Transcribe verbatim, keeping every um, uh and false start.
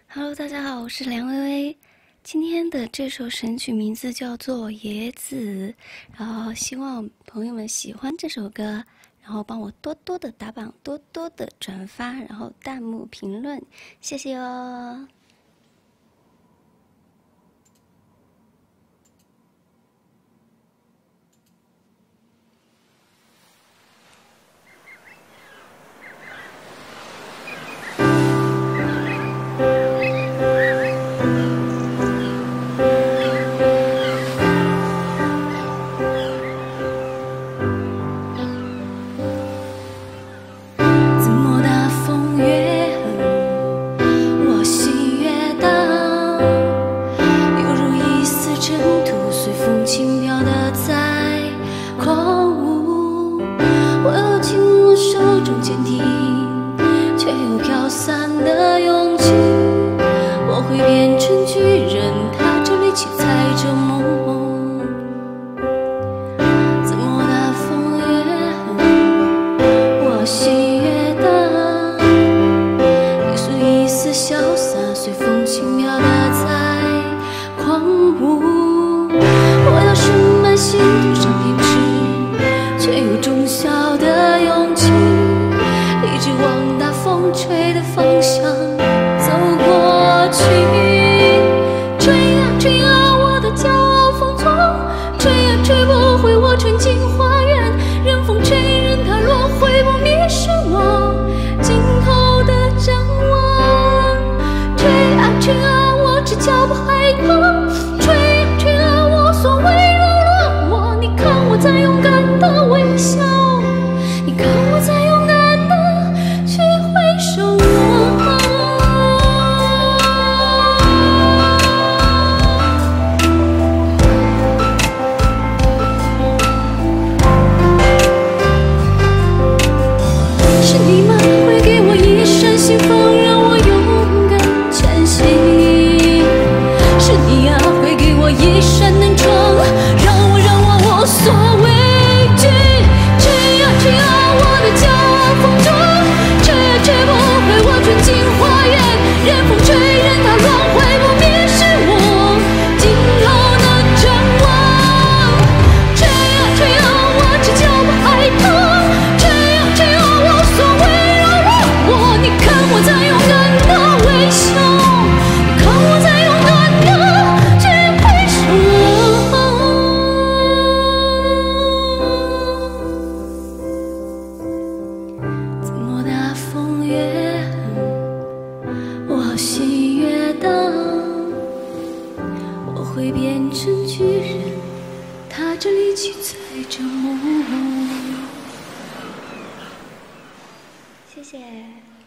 Hello， 大家好，我是梁薇薇。今天的这首神曲名字叫做《野子》，然后希望朋友们喜欢这首歌，然后帮我多多的打榜，多多的转发，然后弹幕评论，谢谢哦。轻飘的在狂舞，我又紧握手中坚定，却又飘散的勇气。我会变成巨人，踏着力气踩着梦。怎么大风越狠，我心越大。一丝一丝潇洒，随风轻飘的在狂舞。我要盛满心头上偏执却又忠孝的勇气，一直往大风吹的方向走过去。吹呀吹呀，我的骄傲放纵，吹呀吹不回我纯净花园。任风吹，任它落，会不迷失我尽头的展望。吹啊吹啊，我只脚不害怕。吹呀吹啊，所谓柔弱我，你看我在勇敢的微笑，你看我在勇敢的去挥手我。是你们会给我一扇心房，让我勇敢前行。是你啊，会给我一扇能窗，让我让我无所畏惧。吹呀吹呀，我的骄傲风中，吹呀吹不回我纯净花园。任风吹，任它乱，会不迷失我尽头的展望。吹呀吹呀，我只脚不害怕。吹呀吹呀，我所谓柔弱我，你看我在勇敢的微笑，你看我在勇敢的去挥手。怎么大风越狠，我心越大。我会变成巨人，踏着力气踩着梦。谢谢。